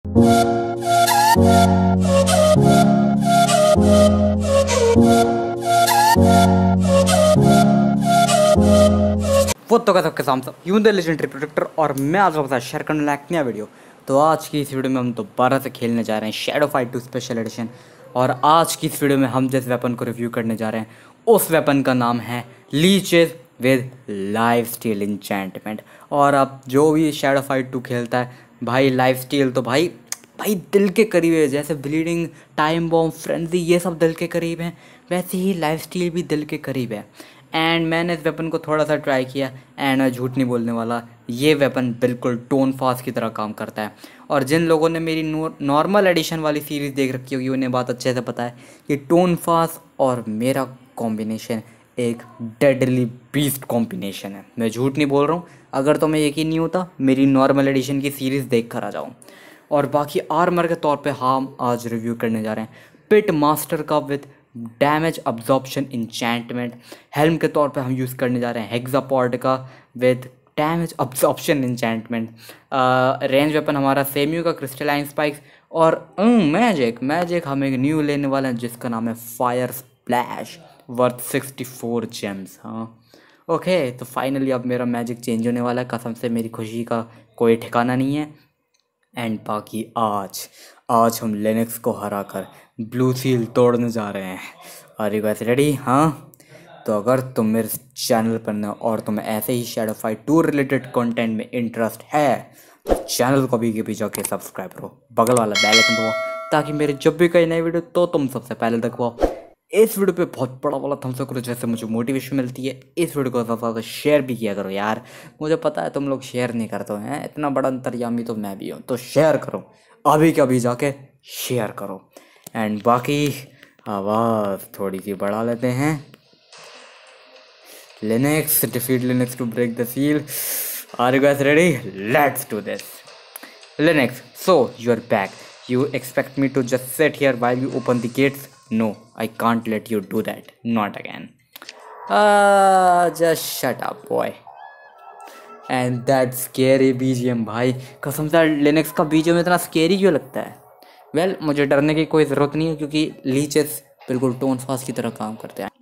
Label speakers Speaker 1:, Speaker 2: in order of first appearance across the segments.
Speaker 1: वो तो सबके सामने यूं द लेजेंडरी प्रोटेक्टर और मैं आज आपके साथ शेयर करने लायक नया वीडियो। तो आज की इस वीडियो में हम दोबारा से खेलने जा रहे हैं शैडो फाइट 2 स्पेशल एडिशन। और आज की इस वीडियो में हम जिस वेपन को रिव्यू करने जा रहे हैं उस वेपन का नाम है leeches with life steal enchantment. और अब जो भी शैडो फाइट 2 खेलता है भाई, लाइफ स्टील तो भाई दिल के करीब है। जैसे ब्लीडिंग, टाइम बॉम्ब, फ्रेंजी ये सब दिल के करीब हैं, वैसे ही लाइफ स्टील भी दिल के करीब है। एंड मैंने इस वेपन को थोड़ा सा ट्राई किया एंड मैं झूठ नहीं बोलने वाला, ये वेपन बिल्कुल टोन फास्ट की तरह काम करता है। और जिन लोगों ने मेरी नॉर्मल एडिशन वाली सीरीज़ देख रखी होगी उन्हें बात अच्छे से पता है कि टोन फास्ट और मेरा कॉम्बिनेशन एक डेडली बीस्ट कॉम्बिनेशन है। मैं झूठ नहीं बोल रहा हूँ, अगर तुम्हें यकीन नहीं होता मेरी नॉर्मल एडिशन की सीरीज़ देख कर आ जाओ। और बाकी आर्मर के तौर पे हम आज रिव्यू करने जा रहे हैं पिट मास्टर का with damage absorption enchantment. Helm के तौर पे हम यूज़ करने जा रहे हैं हेक्सापॉड का with damage absorption enchantment. Range weapon हमारा सेम्यू का क्रिस्टलाइन स्पाइक्स। और मैजिक हम एक न्यू लेने वाले हैं जिसका नाम है फायर स्प्लैश वर्थ 64 जेम्स। हाँ ओके, तो फाइनली अब मेरा मैजिक चेंज होने वाला है। कसम से मेरी खुशी का कोई ठिकाना नहीं है। एंड बाकी आज हम लिनक्स को हराकर ब्लू सील तोड़ने जा रहे हैं। Are you guys ready? हाँ, तो अगर तुम मेरे चैनल पर न और तुम्हें ऐसे ही शैडो फाइट 2 रिलेटेड कंटेंट में इंटरेस्ट है तो चैनल को भी जाके सब्सक्राइब करो, बगल वाला बेल आइकन दबाओ ताकि मेरे जब भी कोई नई वीडियो तो तुम सबसे पहले देख पाओ। इस वीडियो पे बहुत बड़ा वाला थम्स अप करो जैसे मुझे मोटिवेशन मिलती है। इस वीडियो को ज़्यादा शेयर भी किया करो यार, मुझे पता है तुम लोग शेयर नहीं करते हो, हैं इतना बड़ा अंतर्यामी तो मैं भी हूँ। तो शेयर करो, अभी के अभी जाके शेयर करो। एंड बाकी आवाज़ थोड़ी सी बढ़ा लेते हैं। Linux defeat Linux to break the seal. Are you guys ready? Let's do this. Linux, so you're back. You expect me to just sit here while you open the gates? No, I can't let you do that. Not again. Just shut up, boy. And that scary BGM भाई, कसम से Linux का BGM इतना scary क्यों लगता है? Well, मुझे डरने की कोई ज़रूरत नहीं है क्योंकि लीचेस बिल्कुल टोन फास्ट की तरह काम करते हैं।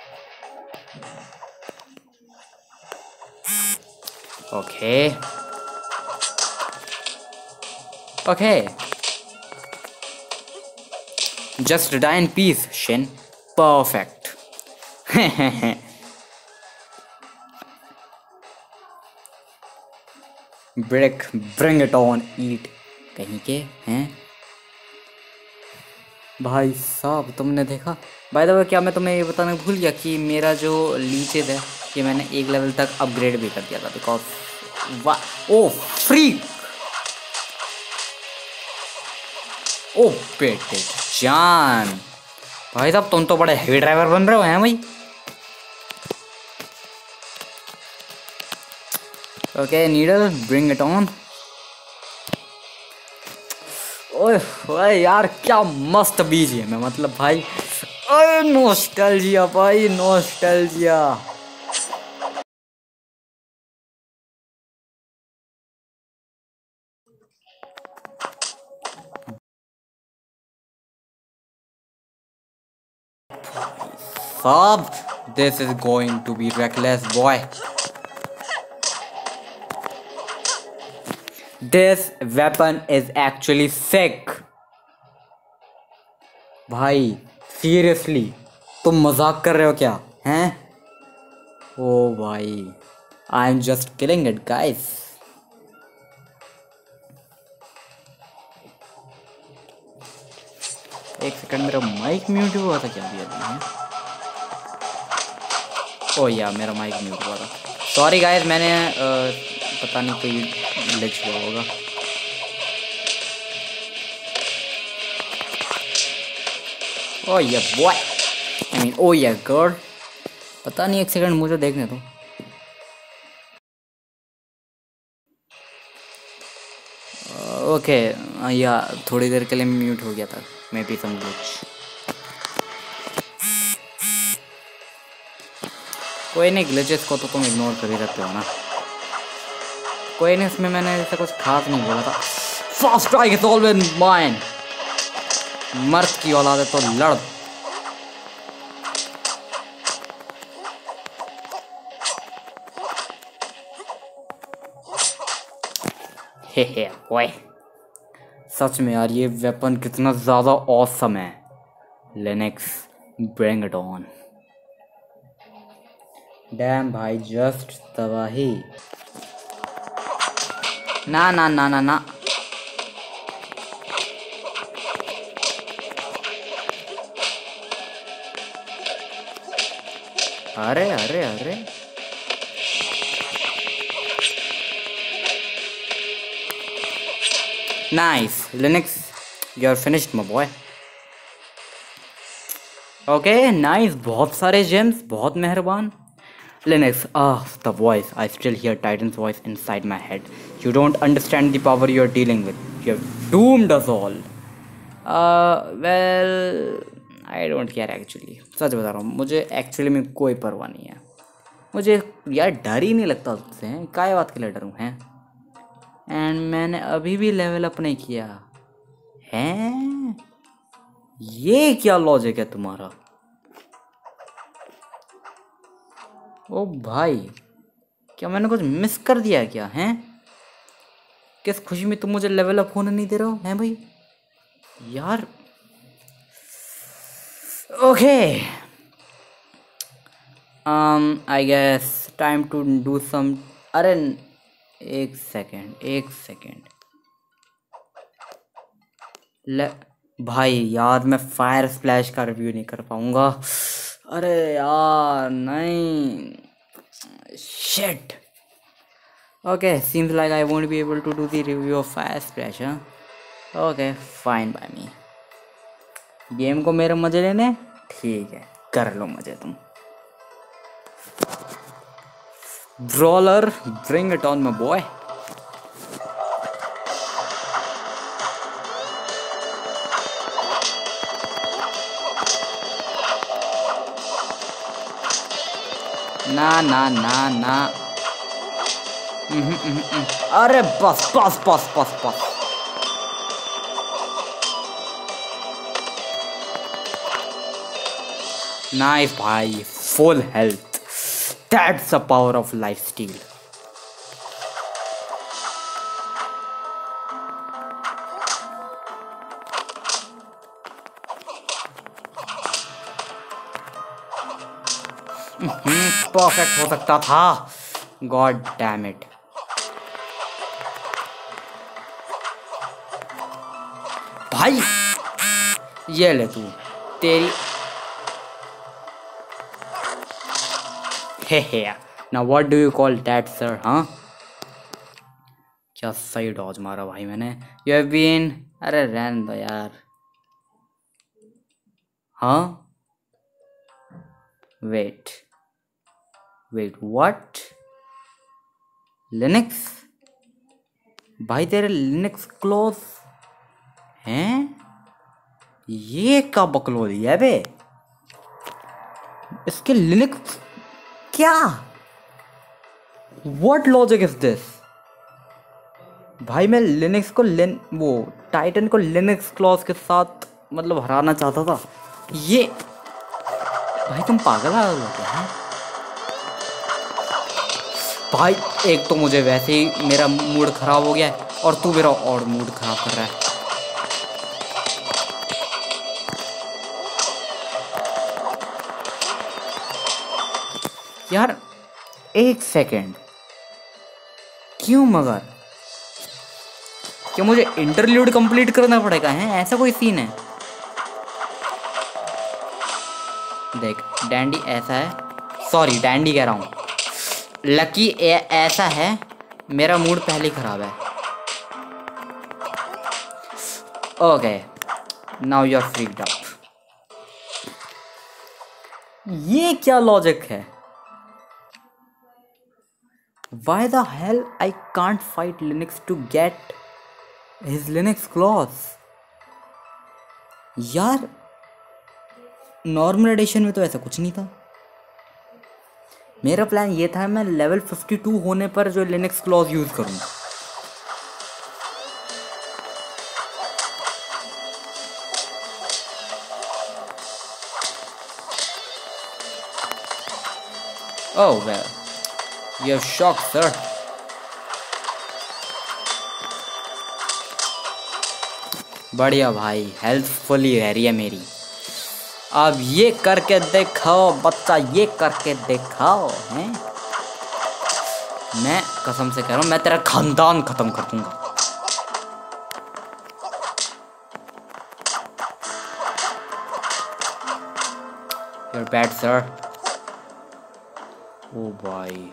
Speaker 1: Okay okay, just die in peace, Shin. Perfect. bring it on, eat. कहीं के हैं भाई साहब? तुमने देखा बाय द वे, क्या मैं तुम्हें ये बताना भूल गया कि मेरा जो लीचेस है ये मैंने एक लेवल तक अपग्रेड भी कर दिया था बिकॉज वाह ओ फ्रीक, ओ बेटे जान, भाई साहब तुम तो बड़े हेवी ड्राइवर बन रहे हो हैं भाई। Okay needle, bring it on. ओए ओए यार क्या मस्त बीजीएम है, मतलब भाई ओए नॉस्टैल्जिया भाई, nostalgia. Sab, this is going to be reckless, boy. This weapon is actually sick. भाई सीरियसली तुम मजाक कर रहे हो क्या? हैं? ओ भाई, I am just killing it guys. एक सेकंड, मेरा माइक म्यूट हुआ था क्या? भी ओ या मेरा माइक म्यूट हुआ था, सॉरी गाइस। मैंने पता नहीं कोई ग्लिच हुआ होगा। ओ या बॉय, आई मीन ओ या गर्ल, पता नहीं, एक सेकंड मुझे देखने दो। ओके या थोड़ी देर के लिए म्यूट हो गया था, मे बी सम ग्लिच। कोई नहीं, ग्लिचेस को तो तुम इग्नोर कर ही सकते हो ना, कोई नहीं, इसमें मैंने ऐसा कुछ खास नहीं बोला था। First strike is always mine. मर्द की औलाद है तो लड़। हे ओए, सच में यार ये वेपन कितना ज़्यादा ऑसम है। Lynx bring it on. Damn भाई, जस्ट तबाही। ना ना ना ना ना। अरे अरे अरे, nice Lynx, you are finished my boy. Okay nice, बहुत सारे जेम्स, बहुत मेहरबान। Lynx, the voice, I still hear Titans voice inside my head. You don't understand the power you are dealing with, you have doomed us all. Well I don't care actually, सच बता रहा हूँ, मुझे actually में कोई परवाह नहीं है। मुझे यार डर ही नहीं लगता उससे, हैं काय बात के लिए डरूँ हैं। एंड मैंने अभी भी लेवल अप नहीं किया हैं। ये क्या लॉजिक है तुम्हारा? ओ भाई, क्या मैंने कुछ मिस कर दिया क्या हैं? किस खुशी में तुम मुझे लेवल अप होने नहीं दे रहे हो हैं भाई यार। Okay I guess time to do some. अरे एक सेकेंड ले भाई यार, मैं फायर स्प्लैश का रिव्यू नहीं कर पाऊंगा। अरे यार नहीं, shit. Okay, seems like I won't be able to do the review of Fire Splash. Okay fine by me. Game को मेरे मजे लेने, ठीक है कर लो मजे तुम। Brawler bring it on my boy. ना ना ना ना। अरे बस बस बस बस बस। नाइस भाई, full health. That's the power of life steal. Perfect हो सकता था, गॉड डैम इट। भाई ये ले तू, तेरी हे ना what do you call that sir? हाँ क्या सही डॉज मारा भाई मैंने। यू हैव बीन, अरे रहने दो यार। हाँ वेट व्हाट? लिनक्स भाई, तेरे लिनक्स क्लोज हैं? ये क्या बकलोदी है बे? इसके लिनक्स क्या? What logic is this? भाई मैं लिनक्स को वो टाइटन को लिनक्स क्लॉज के साथ मतलब हराना चाहता था। ये भाई तुम पागल आ गए हैं भाई। एक तो मुझे वैसे ही मेरा मूड खराब हो गया है और तू मेरा और मूड खराब कर रहा है। यार एक सेकेंड, क्यों मगर? क्या मुझे इंटरल्यूड कंप्लीट करना पड़ेगा? है ऐसा कोई सीन है? देख डैंडी ऐसा है, सॉरी डैंडी कह रहा हूँ, लकी ऐसा है, मेरा मूड पहले ही खराब है। Okay now you are freed up. ये क्या लॉजिक है? Why the hell I can't fight Linux to get his Linux clause? यार नॉर्मल एडिशन में तो ऐसा कुछ नहीं था। मेरा प्लान ये था मैं लेवल 52 होने पर जो लिनक्स क्लॉज यूज करूँ। Oh well, you have shock sir. बढ़िया भाई, हेल्पफुली रह रही है मेरी। अब ये करके दिखाओ बच्चा, ये करके दिखाओ हैं। मैं कसम से कह रहा हूँ, मैं तेरा खानदान खत्म कर दूंगा। You're bad sir। ओ भाई,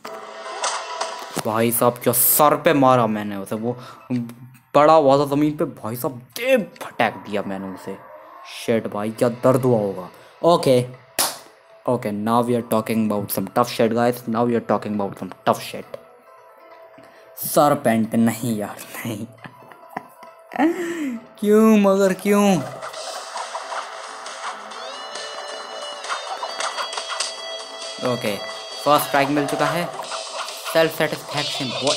Speaker 1: भाई साहब क्या सर पे मारा मैंने उसे, वो पड़ा हुआ था जमीन पे, भाई साहब दे फटक दिया मैंने उसे। शेट भाई क्या दर्द हुआ होगा। Okay okay, now we are talking about some tough shit guys, now we are talking about some tough shit. सर पेंट नहीं यार, नहीं। क्यों मगर क्यों? ओके, फर्स्ट स्ट्राइक मिल चुका है। Self satisfaction boy.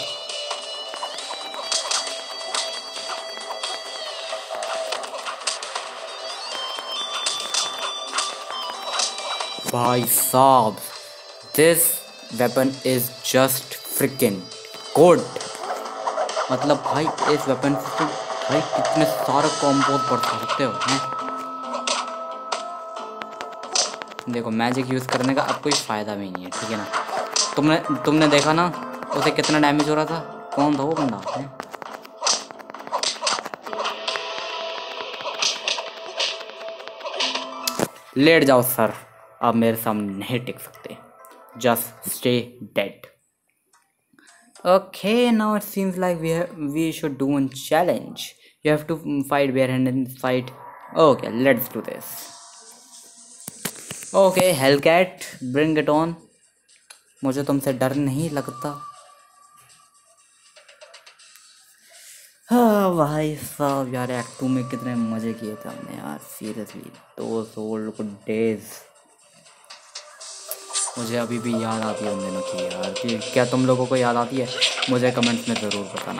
Speaker 1: भाई साहब, this weapon is just freaking good. मतलब भाई इस वेपन से भाई कितने सारे कॉम्बोज बढ़ सकते हो हैं। देखो मैजिक यूज़ करने का अब कोई फ़ायदा भी नहीं है, ठीक है ना। तुमने देखा ना उसे कितना डैमेज हो रहा था। कौन था वो बंदा है? लेट जाओ सर, अब मेरे सामने नहीं टिक सकते। Just stay dead. Okay, now it seems like we should do one challenge. You have to fight barehanded fight. Okay, let's do this. Okay, Hellcat, bring it on. मुझे तुमसे डर नहीं लगता। हाँ भाई साहब यार, एक्ट 2 में कितने मज़े किए थे हमने यार, seriously. Those old good days मुझे अभी भी याद आती है उन दिनों की यार। कि क्या तुम लोगों को याद आती है? मुझे कमेंट्स में ज़रूर बताना।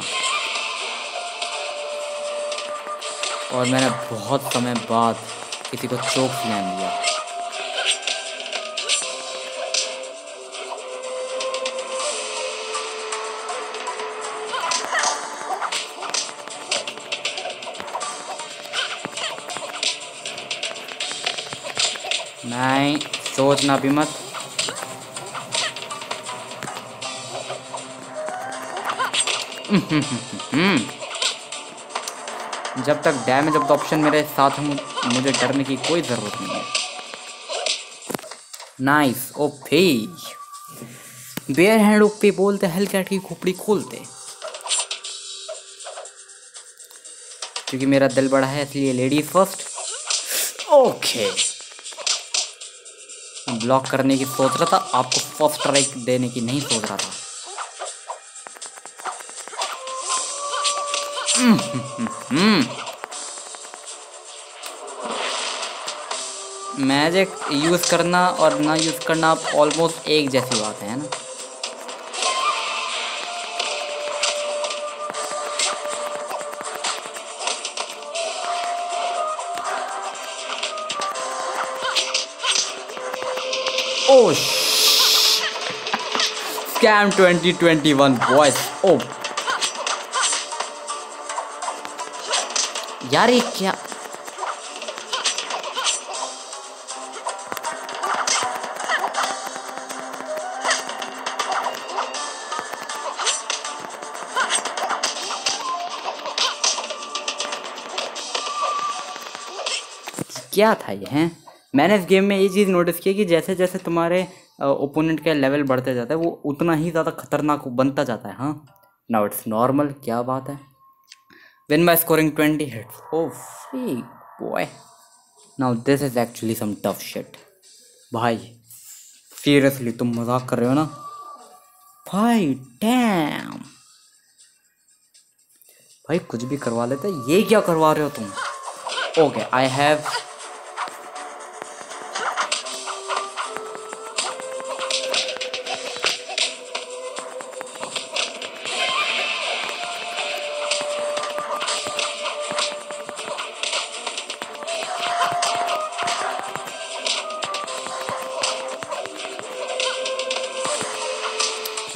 Speaker 1: और मैंने बहुत समय बाद किसी को चोक स्लैम दिया। नहीं, सोचना भी मत। जब तक डैमेज ऑफ द ऑप्शन मेरे साथ है, मुझे डरने की कोई ज़रूरत नहीं है। Nice OP, bare hand OP बोलते हेलकैट की खोपड़ी खोलते। क्योंकि मेरा दिल बड़ा है इसलिए लेडीज फर्स्ट। ओके, ब्लॉक करने की सोच रहा था, आपको फर्स्ट स्ट्राइक देने की नहीं सोच रहा था। मैजिक यूज़ करना और ना यूज़ करना ऑलमोस्ट एक जैसी बात है ना। ओह स्कैम 2021 बॉयज। ओ यार ये क्या? क्या था ये हैं? मैंने इस गेम में ये चीज़ नोटिस की कि जैसे जैसे तुम्हारे ओपोनेंट का लेवल बढ़ते जाता है वो उतना ही ज़्यादा खतरनाक बनता जाता है। हाँ, नाउ इट्स नॉर्मल। क्या बात है? Win by scoring 20 hits. Oh free boy, now this is actually some tough shit. भाई सीरियसली तुम मजाक कर रहे हो ना? भाई डैम, भाई कुछ भी करवा लेते, ये क्या करवा रहे हो तुम? Okay, I have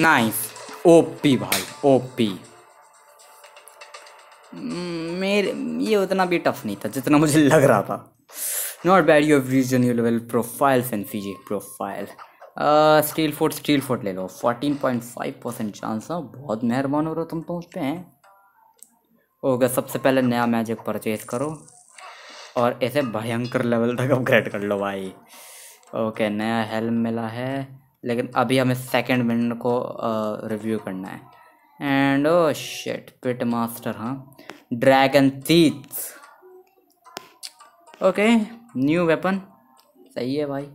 Speaker 1: nice. OP भाई ओपी। मेरे ये उतना भी टफ नहीं था जितना मुझे लग रहा था। Not bad, you have reached new level profiles and फीजी प्रोफाइल। स्टील फोर्ट ले लो। 14.5% चांस। बहुत मेहरबान हो रहा तुम तो उस पर हैं। ओके, सबसे पहले नया मैजिक परचेज करो और इसे भयंकर लेवल तक अपग्रेड कर लो भाई। ओके, नया हेल्म मिला है, लेकिन अभी हमें सेकंड विंड को रिव्यू करना है। And oh shit, pit master. हाँ, dragon teeth. Okay, new weapon. सही है भाई।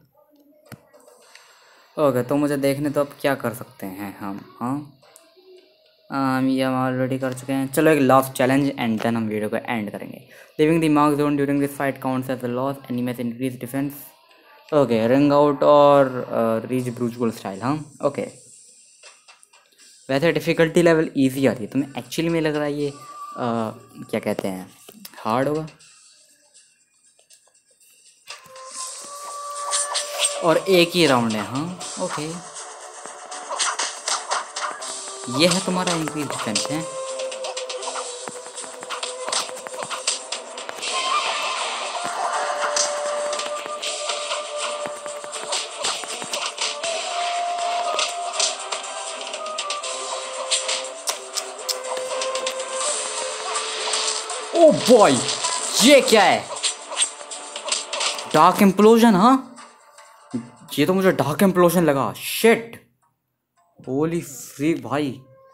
Speaker 1: ओके, तो मुझे देखने तो अब क्या कर सकते हैं हम। ये हम ऑलरेडी कर चुके हैं। चलो एक लास्ट चैलेंज एंड देन हम वीडियो को एंड करेंगे। Living the mark zone during this fight counts as a loss. Enemies increase defence. Okay, ring out और रीच ब्रूचबुल स्टाइल। हाँ ओके। वैसे डिफ़िकल्टी लेवल इजी आ रही है, तुम्हें एक्चुअली में लग रहा है ये क्या कहते हैं, हार्ड होगा। और एक ही राउंड है। हाँ ओके, ये है तुम्हारा इंक्रीज डिफेंस है। ओ बॉय, ये क्या है? Dark implosion. हाँ, ये तो मुझे डार्क इम्प्लोजन लगा। शिट, होली फ्रीक भाई।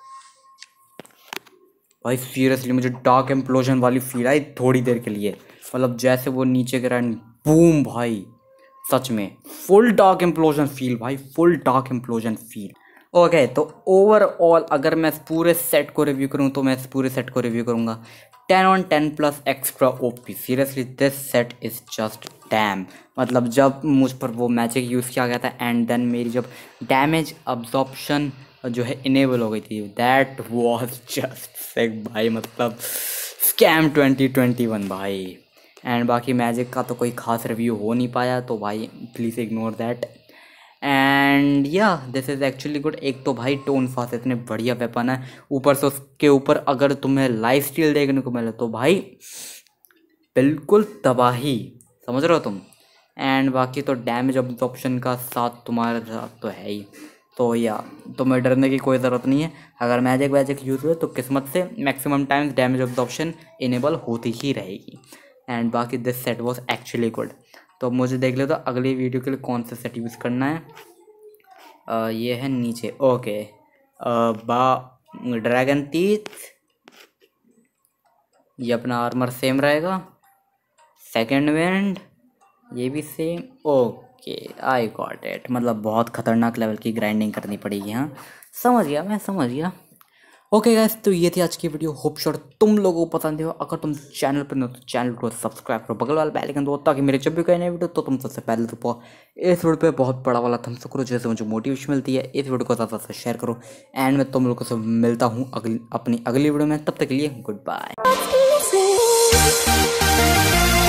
Speaker 1: भाई सीरियसली मुझे डार्क इम्प्लोजन वाली फील आई थोड़ी देर के लिए। मतलब जैसे वो नीचे गिरा एंड बूम भाई, सच में फुल डार्क इम्प्लोजन फील भाई, full dark implosion feel. Okay, तो ओवरऑल अगर मैं इस पूरे सेट को रिव्यू करूँ तो मैं इस पूरे सेट को रिव्यू करूँगा 10 on 10 plus extra OP. Seriously this set is just damn. मतलब जब मुझ पर वो मैजिक यूज़ किया गया था एंड देन मेरी जब डैमेज अब्जॉर्प्शन जो है इनेबल हो गई थी, दैट वाज जस्ट सिक भाई। मतलब स्कैम 2021 भाई। एंड बाकी मैजिक का तो कोई खास रिव्यू हो नहीं पाया, तो भाई प्लीज़ इग्नोर दैट। एंड या दिस इज़ एक्चुअली गुड। एक तो भाई टोन फास्ट इतने बढ़िया वेपन है, ऊपर से उसके ऊपर अगर तुम्हें लाइफ स्टील देखने को मिले तो भाई बिल्कुल तबाही, समझ रहे हो तुम। एंड बाकी तो डैमेज ऑप्शन का साथ तुम्हारे साथ तो है ही, तो या तुम्हें डरने की कोई ज़रूरत नहीं है। अगर मैजिक यूज़ हुए तो किस्मत से maximum times damage option enable होती ही रहेगी। एंड बाकी this set was actually good. तो मुझे देख लो तो अगली वीडियो के लिए कौन सा सेट यूज़ करना है। ये है नीचे। ओके, ड्रैगन टीथ, ये अपना आर्मर सेम रहेगा। सेकंड विंड, ये भी same. Okay, I got it. मतलब बहुत ख़तरनाक लेवल की ग्राइंडिंग करनी पड़ेगी। हाँ समझ गया, मैं समझ गया। ओके गाइस, तो ये थी आज की वीडियो। होप श्योर तुम लोगों को पसंद हो। अगर तुम चैनल पर हो तो चैनल को सब्सक्राइब करो, बगल वाला बेल आइकन दो, ताकि मेरे जब भी कोई नई वीडियो तो तुम सबसे पहले तो इस वीडियो पे बहुत बड़ा वाला थम्स अप करो, जैसे मुझे मोटिवेशन मिलती है। इस वीडियो को ज़्यादा से शेयर करो। एंड मैं तुम लोगों से मिलता हूँ अपनी अगली वीडियो में। तब तक के लिए गुड बाय।